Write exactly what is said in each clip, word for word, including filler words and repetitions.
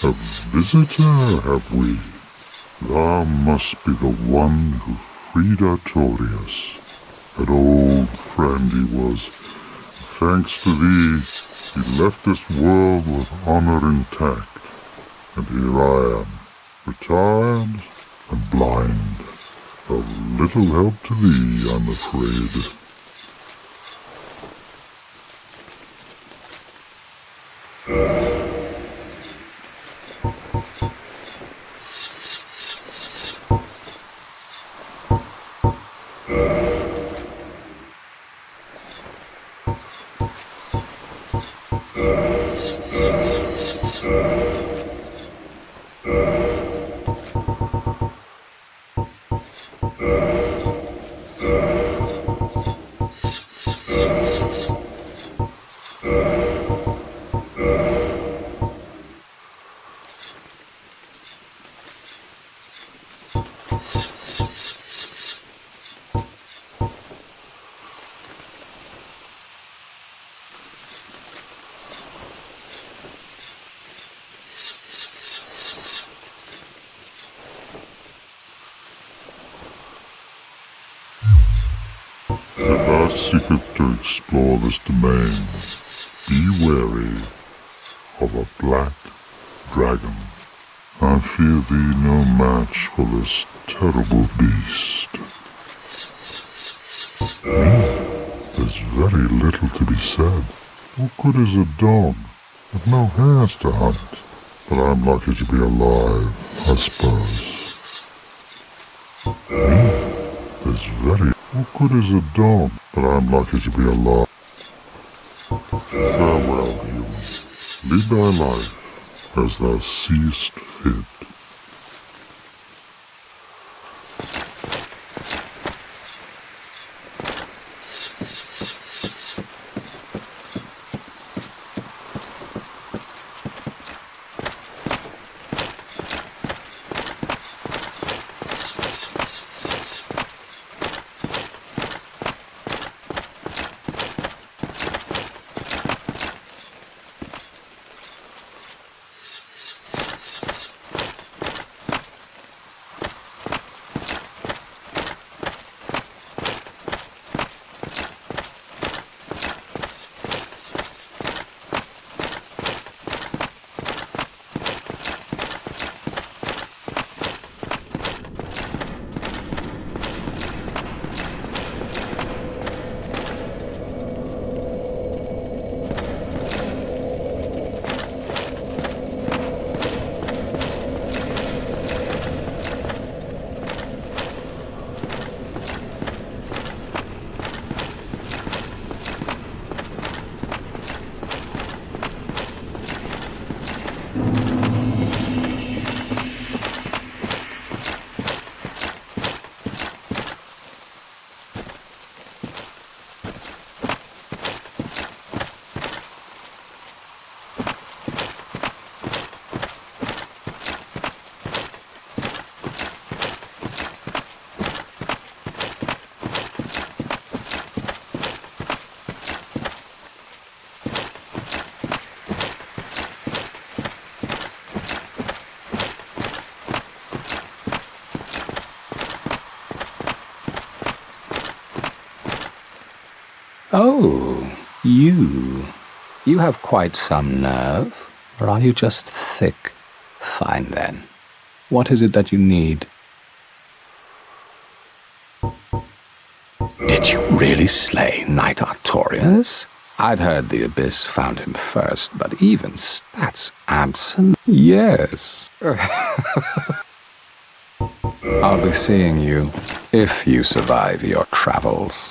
A visitor, have we? Thou must be the one who freed Artorius. An old friend he was. Thanks to thee, he left this world with honor intact. And here I am, retired and blind. Of little help to thee, I'm afraid. If thou seekest to explore this domain, be wary of a black dragon. I fear thee no match for this terrible beast. There's very little to be said. What good is a dog with no hairs to hunt? But I'm lucky to be alive, I suppose. There's very... What good is a dog? But I'm lucky to be alive. Farewell, human. Lead thy life as thou seest fit. Oh, you. You have quite some nerve, or are you just thick? Fine then. What is it that you need? Did you really slay Knight Artorius? I'd heard the Abyss found him first, but even that's absolute. Yes. I'll be seeing you, if you survive your travels.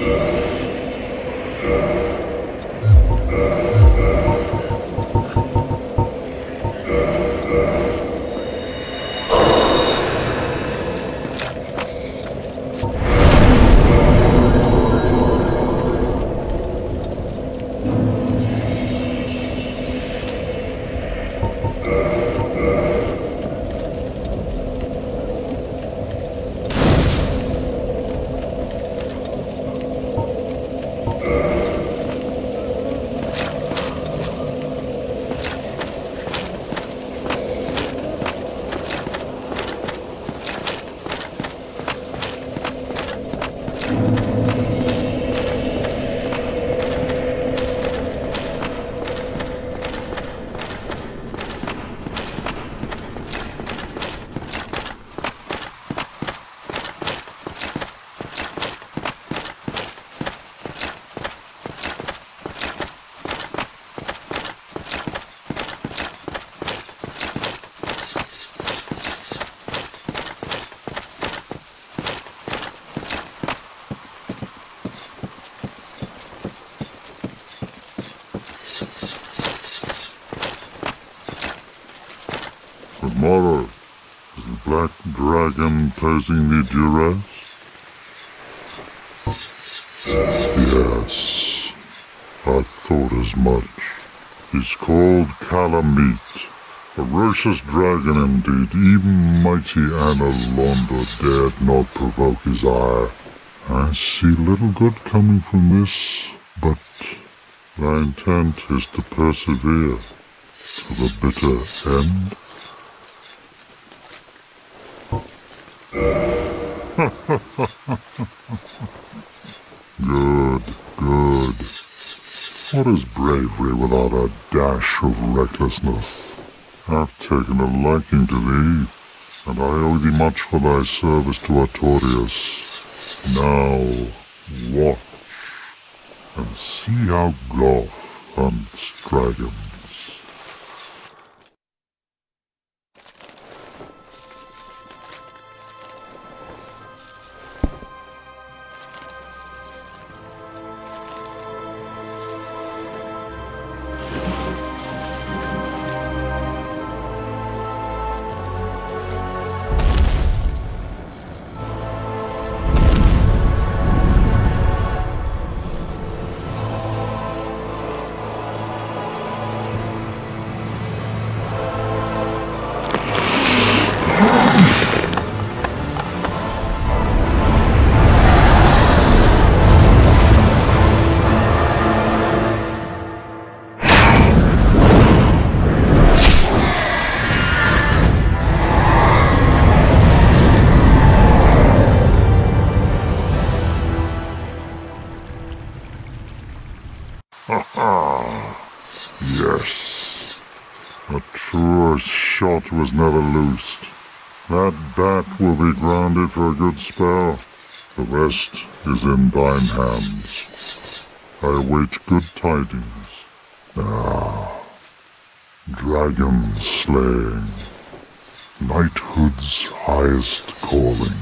Tomorrow, is the black dragon posing the duress? Yes, I thought as much. He's called Calamite, ferocious dragon indeed. Even mighty Anna Londa dared not provoke his ire. I see little good coming from this, but thy intent is to persevere to the bitter end. Good, good. What is bravery without a dash of recklessness? I've taken a liking to thee, and I owe thee much for thy service to Artorias. Now, watch, and see how Goth hunts dragons. Yes, a truer shot was never loosed. That bat will be grounded for a good spell. The rest is in thine hands. I await good tidings. Ah, dragon slaying, knighthood's highest calling.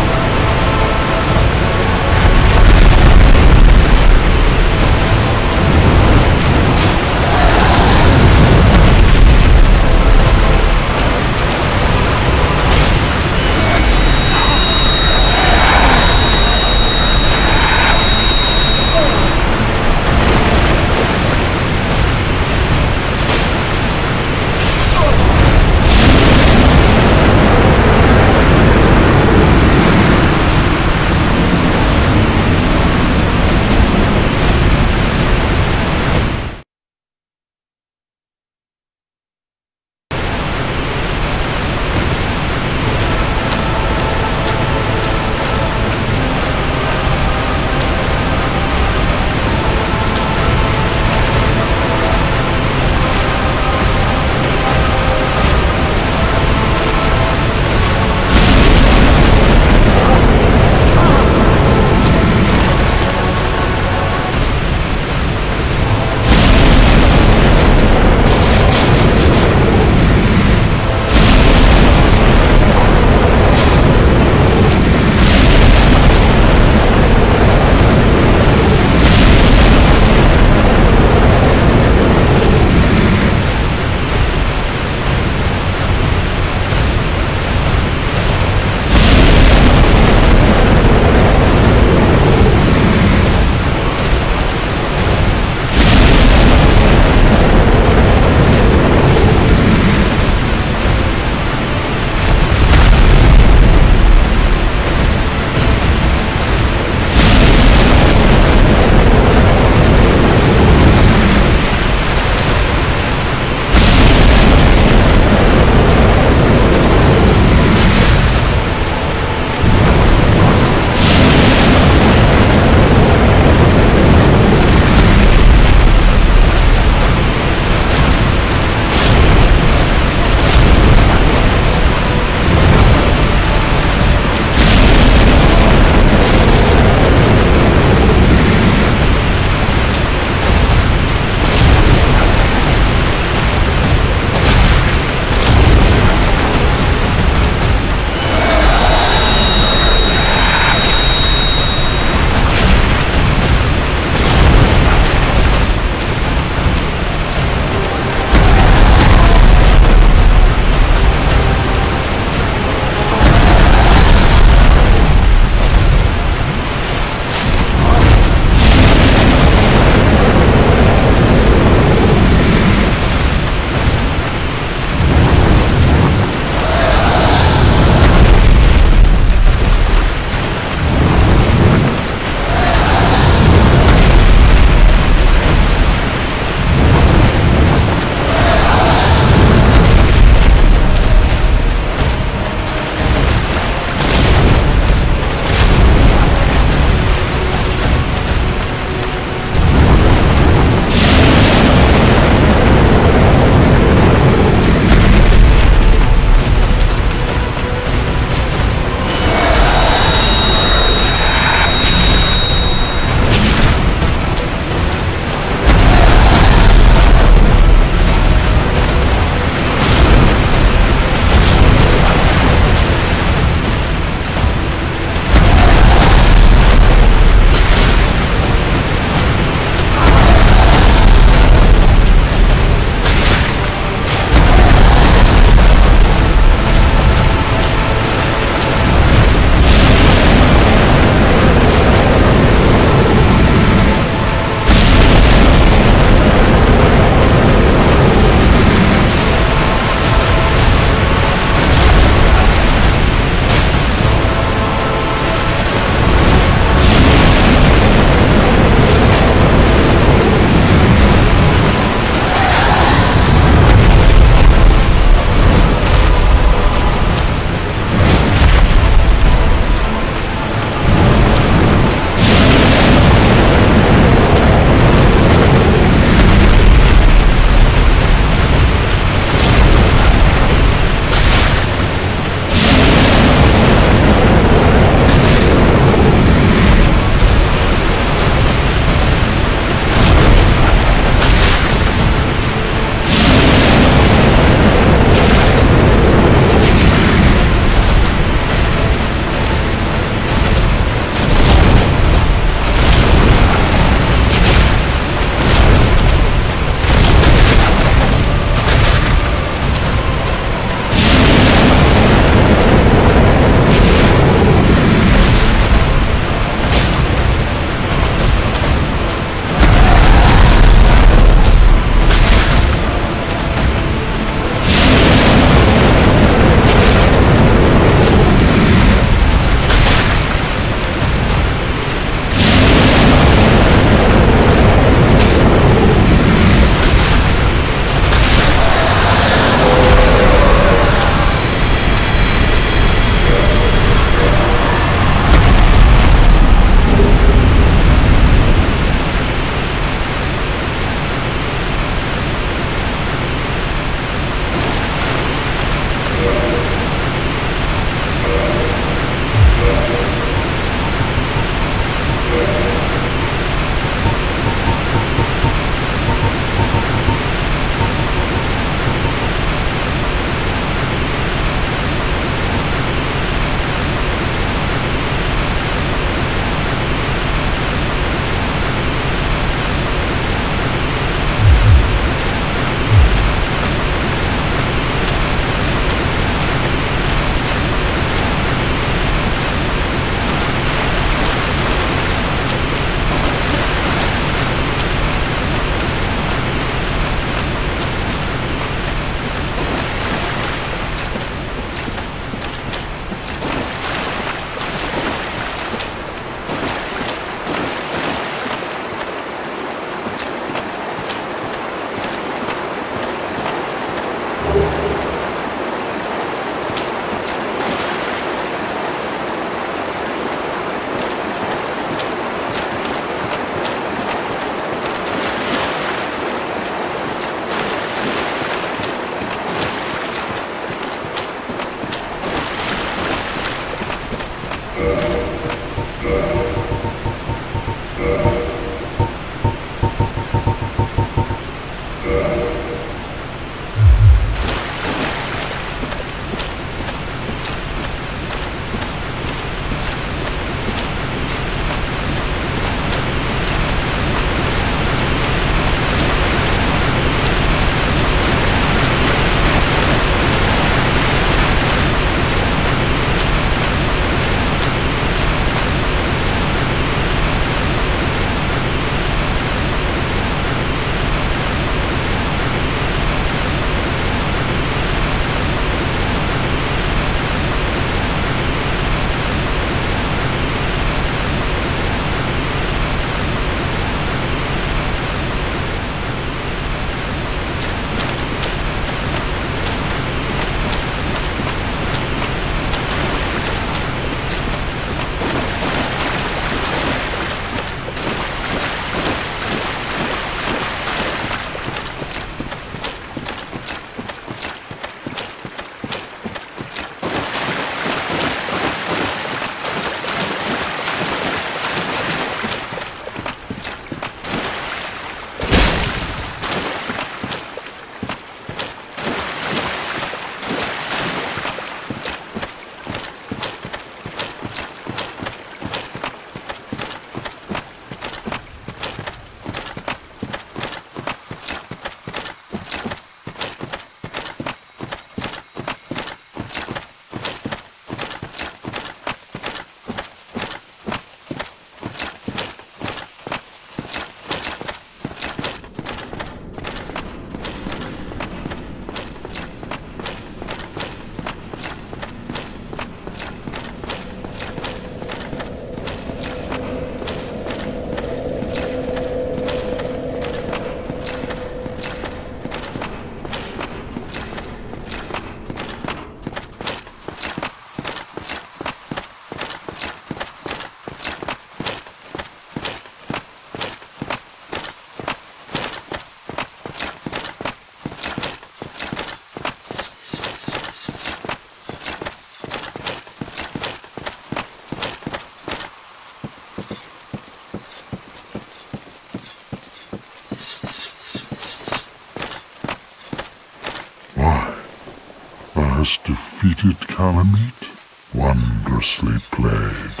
Has defeated Calamite? Wondrously played.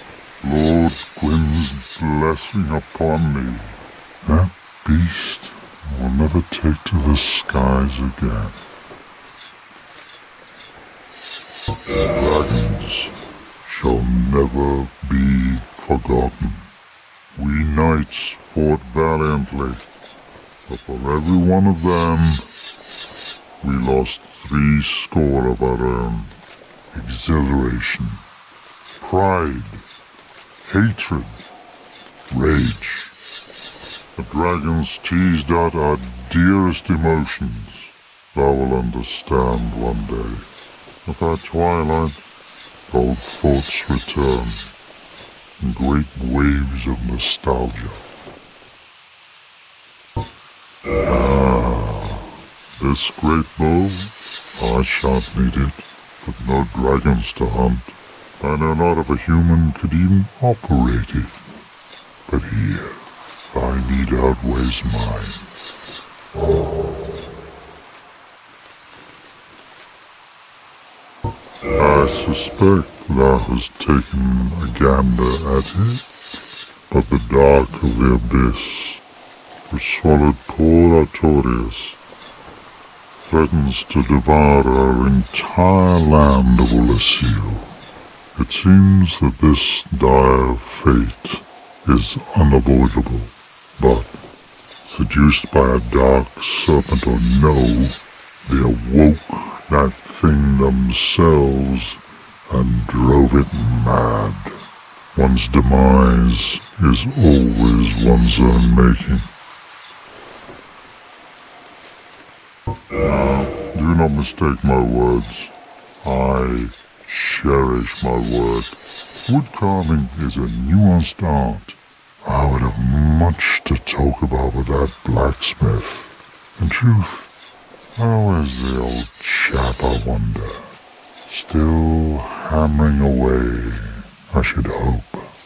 Lord Gwyn's blessing upon me. That beast will never take to the skies again. Dragons shall never be forgotten. We knights fought valiantly, but for every one of them, we lost three score of our own. Exhilaration, pride, hatred, rage. The dragons teased out our dearest emotions. Thou will understand one day. At our twilight, old thoughts return in great waves of nostalgia. Ah, this great bow, I shan't need it, with no dragons to hunt. I know not if a human could even operate it. But here, thy need outweighs mine. I suspect thou hast taken a gander at it, but the dark of the abyss, which swallowed poor Artorias, threatens to devour our entire land of Olisio. It seems that this dire fate is unavoidable, but, seduced by a dark serpent or no, they awoke that thing themselves and drove it mad. One's demise is always one's own making. Now, do not mistake my words. I cherish my work. Wood carving is a nuanced art. I would have much to talk about with that blacksmith. In truth, how is the old chap, I wonder? Still hammering away. I should hope.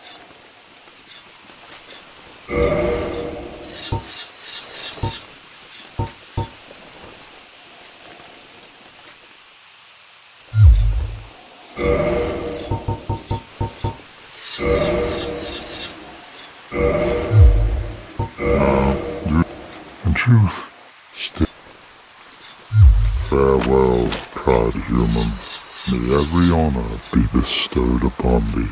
In truth, still. Farewell, proud human. May every honor be bestowed upon thee.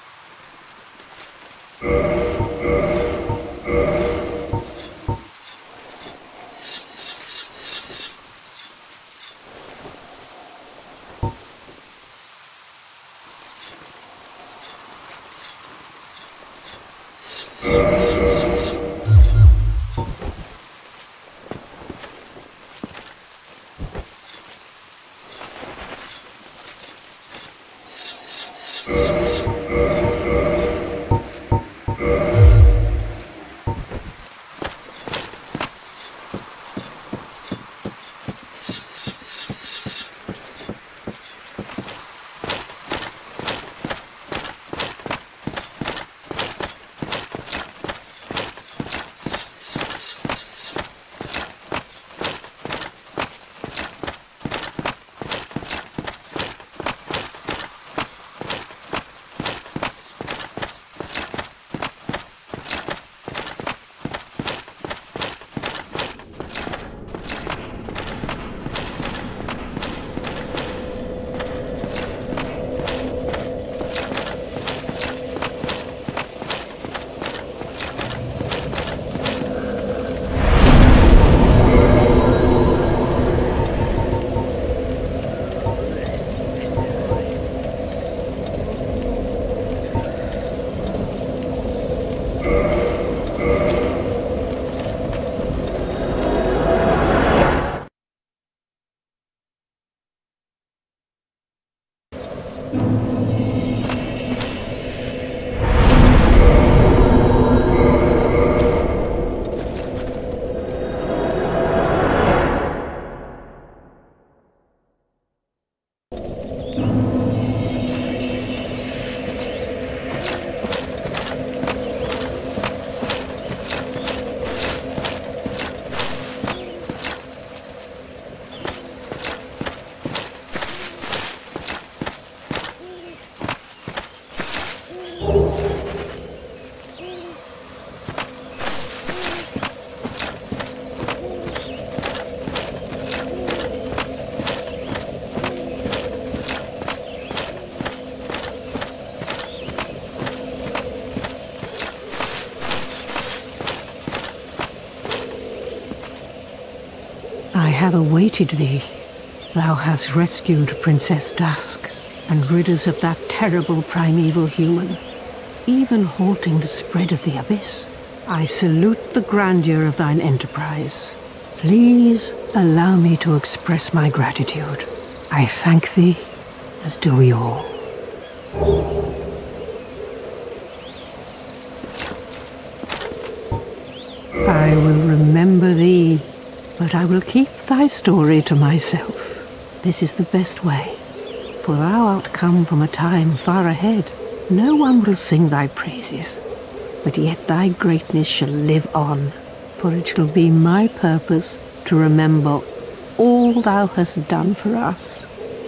I have awaited thee. Thou hast rescued Princess Dusk and rid us of that terrible primeval human, even halting the spread of the abyss. I salute the grandeur of thine enterprise. Please allow me to express my gratitude. I thank thee, as do we all. I will remember thee, but I will keep thy story to myself. This is the best way, for thou art come from a time far ahead. No one will sing thy praises, but yet thy greatness shall live on, for it shall be my purpose to remember all thou hast done for us.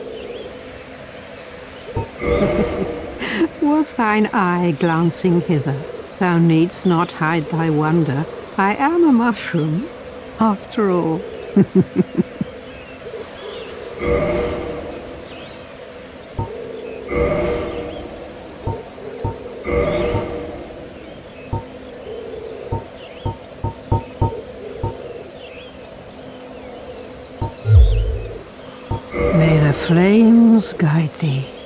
Was thine eye glancing hither? Thou needst not hide thy wonder. I am a mushroom, after all. May the flames guide thee.